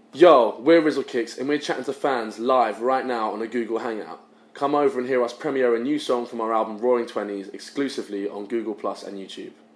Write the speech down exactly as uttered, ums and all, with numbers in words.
Yo, we're Rizzle Kicks and we're chatting to fans live right now on a Google Hangout. Come over and hear us premiere a new song from our album Roaring Twenties exclusively on Google Plus and YouTube.